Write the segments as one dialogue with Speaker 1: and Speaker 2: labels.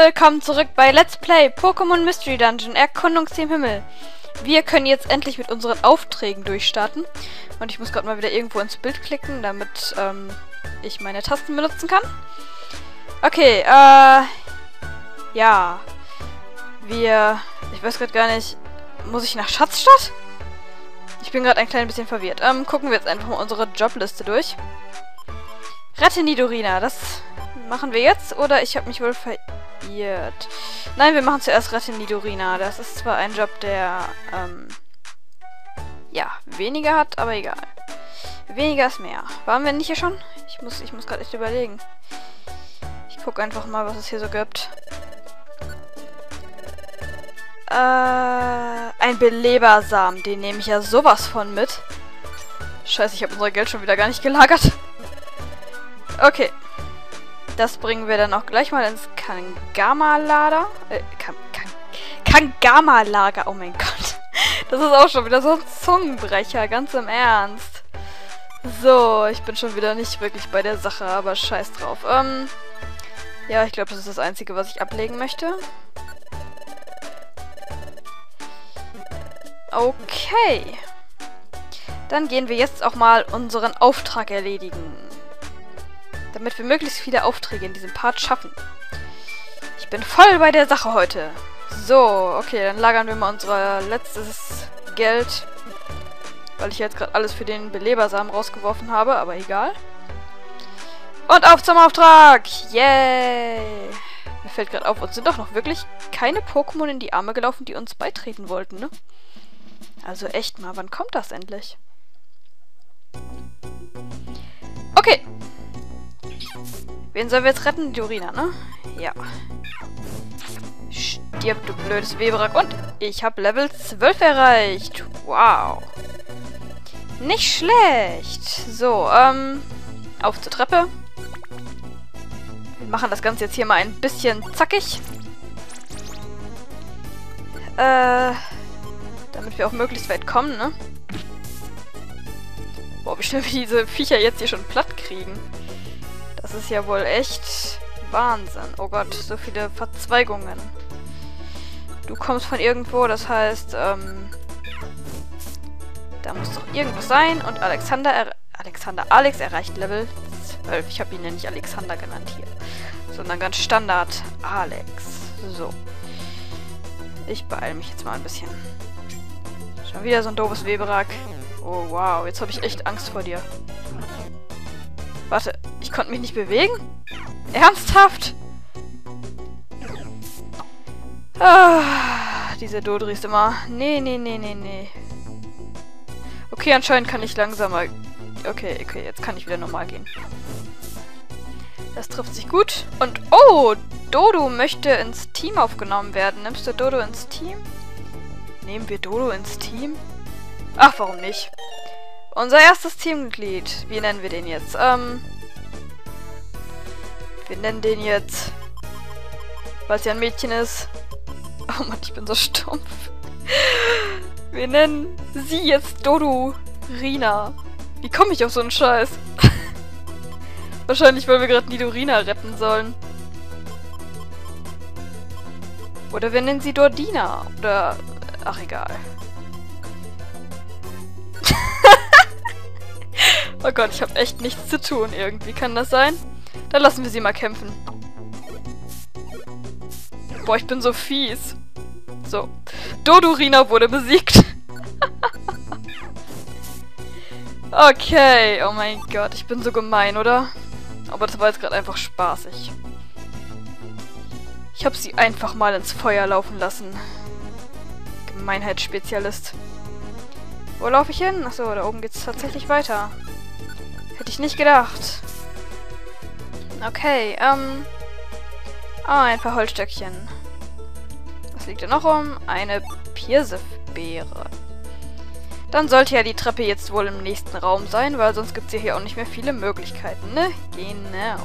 Speaker 1: willkommen zurück bei Let's Play Pokémon Mystery Dungeon Erkundungsteam Himmel. Wir können jetzt endlich mit unseren Aufträgen durchstarten. Und ich muss gerade mal wieder irgendwo ins Bild klicken, damit ich meine Tasten benutzen kann. Okay, ja. Ich weiß gerade gar nicht, muss ich nach Schatzstadt? Ich bin gerade ein klein bisschen verwirrt. Gucken wir jetzt einfach mal unsere Jobliste durch. Rette Nidorina, das machen wir jetzt, oder ich habe mich wohl verirrt. Nein, wir machen zuerst Rette Nidorina. Das ist zwar ein Job, der, ja, weniger hat, aber egal. Weniger ist mehr. Waren wir nicht hier schon? Ich muss gerade echt überlegen. Ich gucke einfach mal, was es hier so gibt. Ein Belebersamen. Den nehme ich ja sowas von mit. Scheiße, ich habe unser Geld schon wieder gar nicht gelagert. Okay. Das bringen wir dann auch gleich mal ins Kangama-Lager. Kangama-Lager, oh mein Gott. Das ist auch schon wieder so ein Zungenbrecher, ganz im Ernst. So, ich bin schon wieder nicht wirklich bei der Sache, aber scheiß drauf. Ja, ich glaube, das ist das Einzige, was ich ablegen möchte. Okay. Dann gehen wir jetzt auch mal unseren Auftrag erledigen. Damit wir möglichst viele Aufträge in diesem Part schaffen. Ich bin voll bei der Sache heute. So, okay, dann lagern wir mal unser letztes Geld. Weil ich jetzt gerade alles für den Belebersamen rausgeworfen habe, aber egal. Und auf zum Auftrag! Yay! Mir fällt gerade auf, uns sind doch noch wirklich keine Pokémon in die Arme gelaufen, die uns beitreten wollten, ne? Also echt mal, wann kommt das endlich? Okay. Wen sollen wir jetzt retten? Nidorina, ne? Ja. Stirb, du blödes Weberak. Und ich habe Level 12 erreicht. Wow. Nicht schlecht. So, auf zur Treppe. Wir machen das Ganze jetzt hier mal ein bisschen zackig. Damit wir auch möglichst weit kommen, ne? Boah, wie schnell wir diese Viecher jetzt hier schon platt kriegen. Das ist ja wohl echt Wahnsinn. Oh Gott, so viele Verzweigungen. Du kommst von irgendwo, das heißt, da muss doch irgendwas sein. Und Alex erreicht Level 12. Ich habe ihn ja nicht Alexander genannt hier, sondern ganz Standard Alex. So. Ich beeile mich jetzt mal ein bisschen. Schon wieder so ein doofes Weberak. Oh wow, jetzt habe ich echt Angst vor dir. Warte, ich konnte mich nicht bewegen? Ernsthaft? Ah, diese Dodris immer. Nee. Okay, anscheinend kann ich langsamer... Okay, jetzt kann ich wieder normal gehen. Das trifft sich gut. Und, oh, Dodo möchte ins Team aufgenommen werden. Nimmst du Dodo ins Team? Nehmen wir Dodo ins Team? Ach, warum nicht? Unser erstes Teammitglied. Wie nennen wir den jetzt? Wir nennen den jetzt... Weil es ja ein Mädchen ist. Oh Mann, ich bin so stumpf. Wir nennen sie jetzt Dodorina. Wie komme ich auf so einen Scheiß? Wahrscheinlich, weil wir gerade Nidorina retten sollen. Oder wir nennen sie Dordina. Oder... Ach, egal. Oh Gott, ich habe echt nichts zu tun irgendwie. Kann das sein? Dann lassen wir sie mal kämpfen. Boah, ich bin so fies. So. Dodorina wurde besiegt. Okay, oh mein Gott, ich bin so gemein, oder? Aber das war jetzt gerade einfach spaßig. Ich habe sie einfach mal ins Feuer laufen lassen. Gemeinheitsspezialist. Wo laufe ich hin? Achso, da oben geht's tatsächlich weiter. Hätte ich nicht gedacht. Okay, ein paar Holzstöckchen. Was liegt da noch rum? Eine Pfirsifbeere. Dann sollte ja die Treppe jetzt wohl im nächsten Raum sein, weil sonst gibt es hier auch nicht mehr viele Möglichkeiten, ne? Genau.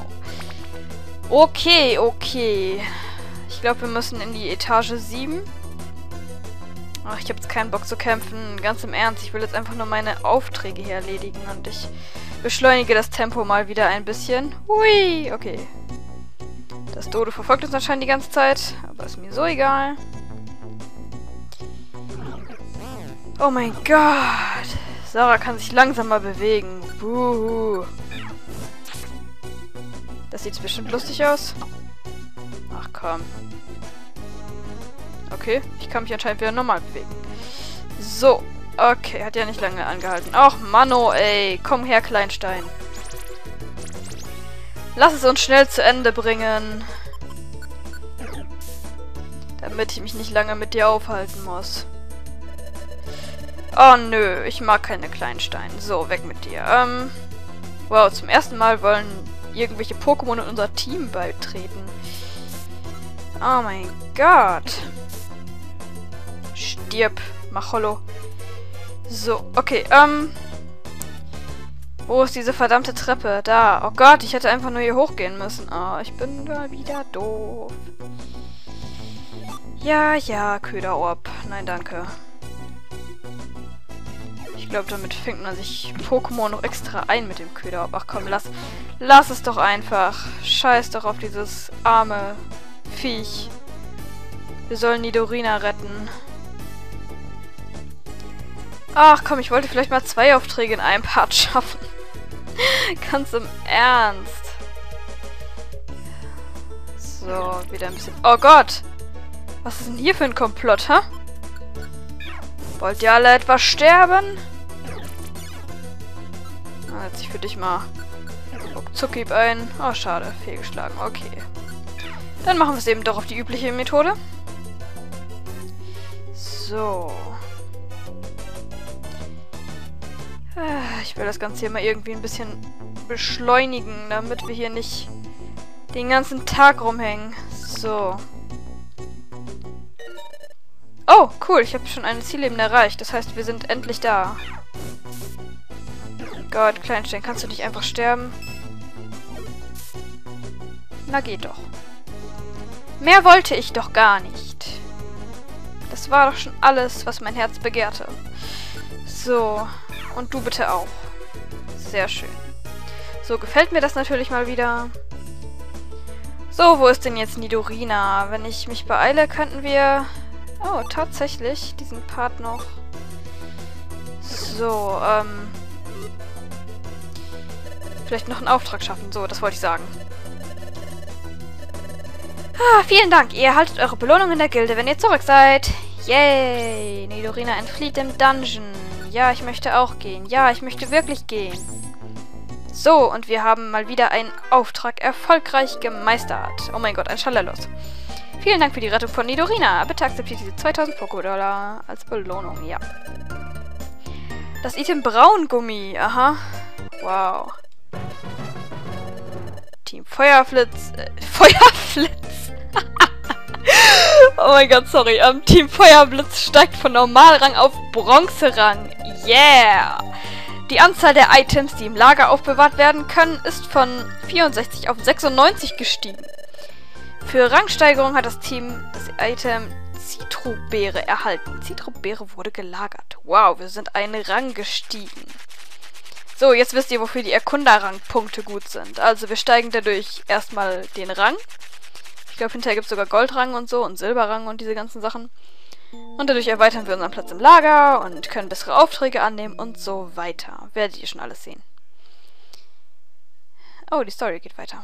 Speaker 1: Okay. Ich glaube, wir müssen in die Etage 7. Ach, ich habe jetzt keinen Bock zu kämpfen. Ganz im Ernst, ich will jetzt einfach nur meine Aufträge hier erledigen und ich beschleunige das Tempo mal wieder ein bisschen. Hui, okay. Das Dodo verfolgt uns anscheinend die ganze Zeit, aber ist mir so egal. Oh mein Gott. Sarah kann sich langsamer bewegen. Buhu. Das sieht bestimmt lustig aus. Ach komm. Okay, ich kann mich anscheinend wieder normal bewegen. So. Okay, hat ja nicht lange angehalten. Ach, Manno, ey. Komm her, Kleinstein. Lass es uns schnell zu Ende bringen. Damit ich mich nicht lange mit dir aufhalten muss. Oh, nö. Ich mag keine Kleinsteine. So, weg mit dir. Wow, zum ersten Mal wollen irgendwelche Pokémon in unser Team beitreten. Oh mein Gott. Stirb, Macholo. So, okay, wo ist diese verdammte Treppe? Da. Oh Gott, ich hätte einfach nur hier hochgehen müssen. Oh, ich bin da wieder doof. Ja, ja, Köderorb. Nein, danke. Ich glaube, damit fängt man sich Pokémon noch extra ein mit dem Köderorb. Ach komm, lass es doch einfach. Scheiß doch auf dieses arme Viech. Wir sollen Nidorina retten. Ach komm, ich wollte vielleicht mal 2 Aufträge in einem Part schaffen. Ganz im Ernst. So, wieder ein bisschen... Oh Gott! Was ist denn hier für ein Komplott, hä? Wollt ihr alle etwas sterben? Na, setz ich für dich mal Ruckzuckhieb ein. Oh, schade. Fehlgeschlagen. Okay. Dann machen wir es eben doch auf die übliche Methode. So. Ich will das Ganze hier mal irgendwie ein bisschen beschleunigen, damit wir hier nicht den ganzen Tag rumhängen. So. Oh, cool. Ich habe schon ein Zielleben erreicht. Das heißt, wir sind endlich da. Gott, Kleinstein, kannst du nicht einfach sterben? Na, geht doch. Mehr wollte ich doch gar nicht. Das war doch schon alles, was mein Herz begehrte. So. Und du bitte auch. Sehr schön. So, gefällt mir das natürlich mal wieder. So, wo ist denn jetzt Nidorina? Wenn ich mich beeile, könnten wir... Oh, tatsächlich. Diesen Part noch. So, vielleicht noch einen Auftrag schaffen. So, das wollte ich sagen. Ah, vielen Dank. Ihr erhaltet eure Belohnung in der Gilde, wenn ihr zurück seid. Yay! Nidorina entflieht dem Dungeon. Ja, ich möchte auch gehen. Ja, ich möchte wirklich gehen. So, und wir haben mal wieder einen Auftrag erfolgreich gemeistert. Oh mein Gott, ein Schallerlos. Vielen Dank für die Rettung von Nidorina. Bitte akzeptiert diese 2000 Pokédollar als Belohnung. Ja. Das Item Braungummi. Aha. Wow. Team Feuerflitz. Feuerflitz. Oh mein Gott, sorry. Team Feuerblitz steigt von Normalrang auf Bronzerang. Yeah! Die Anzahl der Items, die im Lager aufbewahrt werden können, ist von 64 auf 96 gestiegen. Für Rangsteigerung hat das Team das Item Zitrobeere erhalten. Zitrobeere wurde gelagert. Wow, wir sind einen Rang gestiegen. So, jetzt wisst ihr, wofür die Erkunderrang-Punkte gut sind. Also wir steigen dadurch erstmal den Rang. Ich glaube, hinterher gibt es sogar Goldrang und so und Silberrang und diese ganzen Sachen. Und dadurch erweitern wir unseren Platz im Lager und können bessere Aufträge annehmen und so weiter. Werdet ihr schon alles sehen. Oh, die Story geht weiter.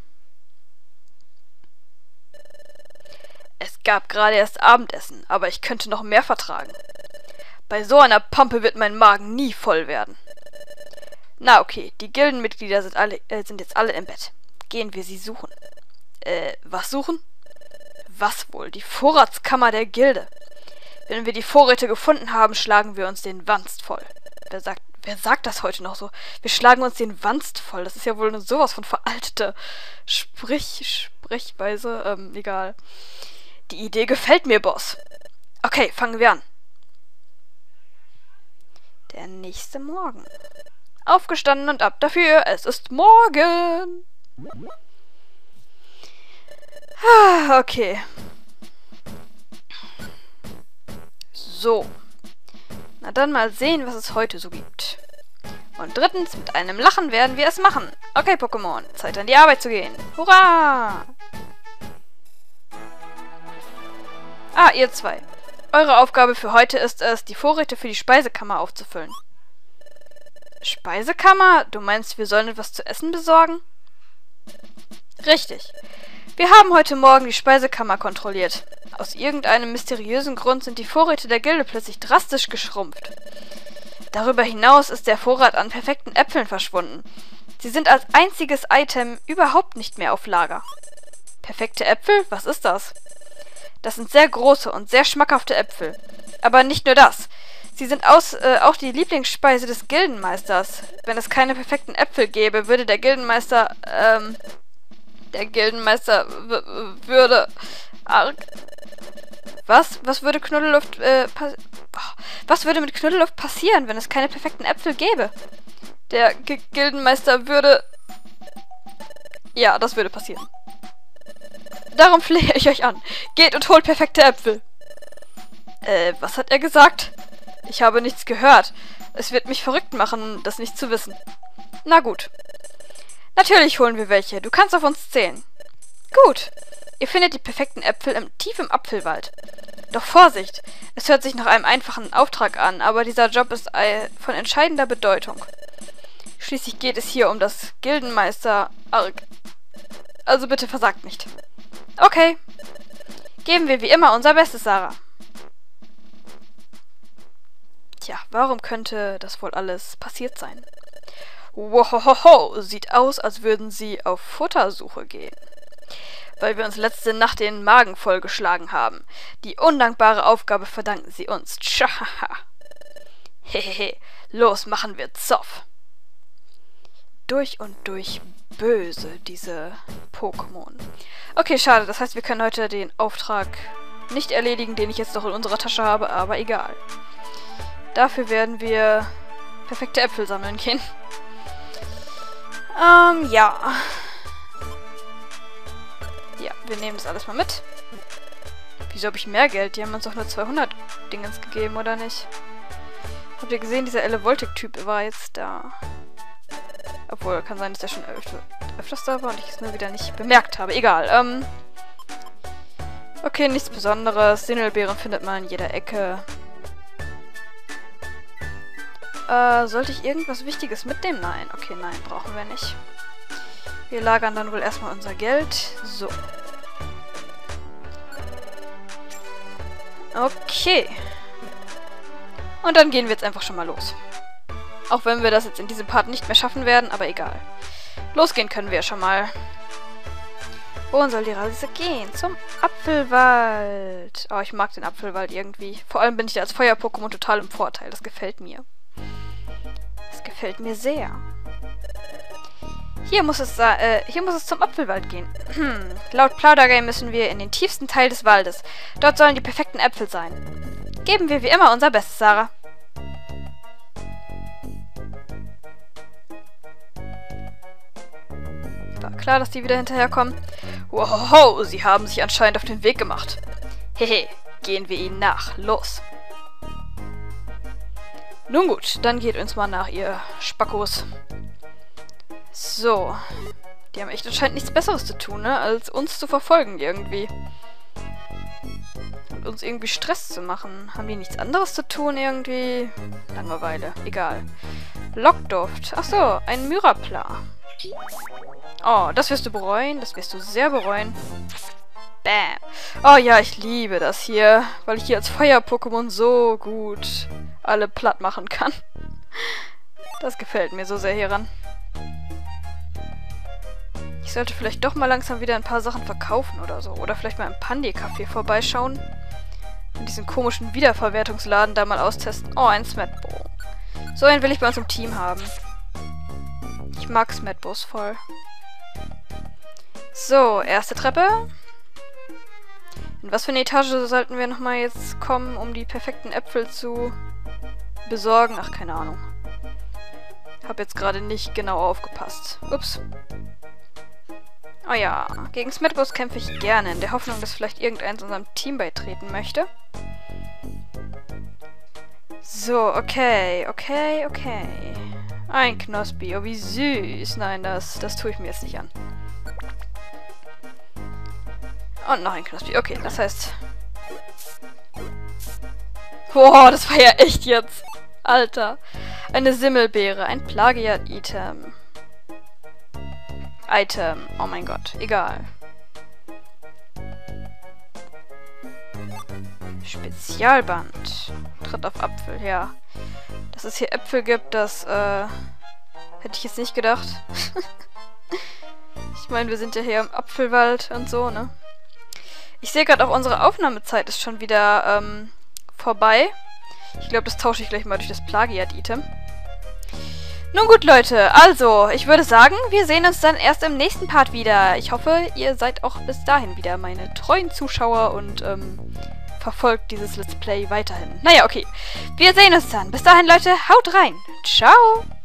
Speaker 1: Es gab gerade erst Abendessen, aber ich könnte noch mehr vertragen. Bei so einer Pampe wird mein Magen nie voll werden. Na okay, die Gildenmitglieder sind jetzt alle im Bett. Gehen wir sie suchen. Was suchen? Was wohl? Die Vorratskammer der Gilde. Wenn wir die Vorräte gefunden haben, schlagen wir uns den Wanst voll. Wer sagt das heute noch so? Wir schlagen uns den Wanst voll. Das ist ja wohl sowas von veraltete Sprechweise. Egal. Die Idee gefällt mir, Boss. Okay, fangen wir an. Der nächste Morgen. Aufgestanden und ab dafür. Es ist morgen. Okay. So. Na dann mal sehen, was es heute so gibt. Und drittens, mit einem Lachen werden wir es machen. Okay, Pokémon, Zeit an die Arbeit zu gehen. Hurra! Ah, ihr zwei. Eure Aufgabe für heute ist es, die Vorräte für die Speisekammer aufzufüllen. Speisekammer? Du meinst, wir sollen etwas zu essen besorgen? Richtig. Wir haben heute Morgen die Speisekammer kontrolliert. Aus irgendeinem mysteriösen Grund sind die Vorräte der Gilde plötzlich drastisch geschrumpft. Darüber hinaus ist der Vorrat an perfekten Äpfeln verschwunden. Sie sind als einziges Item überhaupt nicht mehr auf Lager. Perfekte Äpfel? Was ist das? Das sind sehr große und sehr schmackhafte Äpfel. Aber nicht nur das. Sie sind auch die Lieblingsspeise des Gildenmeisters. Wenn es keine perfekten Äpfel gäbe, würde der Gildenmeister, würde arg... Was? Was würde was würde mit Knuddelluft passieren, wenn es keine perfekten Äpfel gäbe? Der Gildenmeister würde... Ja, das würde passieren. Darum flehe ich euch an. Geht und holt perfekte Äpfel. Was hat er gesagt? Ich habe nichts gehört. Es wird mich verrückt machen, das nicht zu wissen. Na gut. Natürlich holen wir welche. Du kannst auf uns zählen. Gut. Ihr findet die perfekten Äpfel tief im Apfelwald. Doch Vorsicht! Es hört sich nach einem einfachen Auftrag an, aber dieser Job ist von entscheidender Bedeutung. Schließlich geht es hier um das Gildenmeister Arg. Also bitte versagt nicht. Okay. Geben wir wie immer unser Bestes, Sarah. Tja, warum könnte das wohl alles passiert sein? Wohohoho, sieht aus, als würden sie auf Futtersuche gehen. Weil wir uns letzte Nacht den Magen vollgeschlagen haben. Die undankbare Aufgabe verdanken sie uns. Tschahaha. Hehehe, los, machen wir Zoff. Durch und durch böse, diese Pokémon. Okay, schade, das heißt, wir können heute den Auftrag nicht erledigen, den ich jetzt noch in unserer Tasche habe, aber egal. Dafür werden wir perfekte Äpfel sammeln gehen. Ja. Ja, wir nehmen das alles mal mit. Wieso habe ich mehr Geld? Die haben uns doch nur 200 Dingens gegeben, oder nicht? Habt ihr gesehen, dieser Elevoltic-Typ war jetzt da. Obwohl, kann sein, dass der schon öfters da war und ich es nur wieder nicht bemerkt habe. Egal, okay, nichts Besonderes. Sinnelbeeren findet man in jeder Ecke. Sollte ich irgendwas Wichtiges mitnehmen? Nein. Okay, nein, brauchen wir nicht. Wir lagern dann wohl erstmal unser Geld. So. Okay. Und dann gehen wir jetzt einfach schon mal los. Auch wenn wir das jetzt in diesem Part nicht mehr schaffen werden, aber egal. Losgehen können wir schon mal. Wohin soll die Reise gehen? Zum Apfelwald. Oh, ich mag den Apfelwald irgendwie. Vor allem bin ich da als Feuer-Pokémon total im Vorteil. Das gefällt mir. Das gefällt mir sehr. Hier muss es zum Apfelwald gehen. Laut Plaudergame müssen wir in den tiefsten Teil des Waldes. Dort sollen die perfekten Äpfel sein. Geben wir wie immer unser Bestes, Sarah. War klar, dass die wieder hinterherkommen. Wow, sie haben sich anscheinend auf den Weg gemacht. Hehe, gehen wir ihnen nach. Los. Nun gut, dann geht uns mal nach, ihr Spackos. So. Die haben echt anscheinend nichts Besseres zu tun, ne? Als uns zu verfolgen irgendwie. Und uns irgendwie Stress zu machen. Haben die nichts anderes zu tun irgendwie? Langeweile. Egal. Lockduft. Achso, ein Myrapla. Oh, das wirst du bereuen. Das wirst du sehr bereuen. Bam. Oh ja, ich liebe das hier. Weil ich hier als Feuer-Pokémon so gut alle platt machen kann. Das gefällt mir so sehr hieran. Ich sollte vielleicht doch mal langsam wieder ein paar Sachen verkaufen oder so. Oder vielleicht mal im Pandi-Café vorbeischauen. Und diesen komischen Wiederverwertungsladen da mal austesten. Oh, ein Smetbo. So einen will ich bei uns im Team haben. Ich mag Smetbos voll. So, erste Treppe. In was für eine Etage sollten wir nochmal jetzt kommen, um die perfekten Äpfel zu besorgen? Ach, keine Ahnung. Hab jetzt gerade nicht genau aufgepasst. Ups. Oh ja, gegen Smetbos kämpfe ich gerne, in der Hoffnung, dass vielleicht irgendeins unserem Team beitreten möchte. So, okay. Ein Knospi, oh wie süß. Nein, das tue ich mir jetzt nicht an. Und noch ein Knospi. Okay, das heißt, Boah, das war ja echt jetzt. Alter. Eine Simmelbeere. Ein Plagiat-Item. Oh mein Gott. Egal. Spezialband. Tritt auf Apfel, ja. Dass es hier Äpfel gibt, das, hätte ich jetzt nicht gedacht. Ich meine, wir sind ja hier im Apfelwald und so, ne? Ich sehe gerade auch, unsere Aufnahmezeit ist schon wieder, vorbei. Ich glaube, das tausche ich gleich mal durch das Plagiat-Item. Nun gut, Leute. Also, ich würde sagen, wir sehen uns dann erst im nächsten Part wieder. Ich hoffe, ihr seid auch bis dahin wieder meine treuen Zuschauer und, verfolgt dieses Let's Play weiterhin. Naja, okay. Wir sehen uns dann. Bis dahin, Leute. Haut rein. Ciao.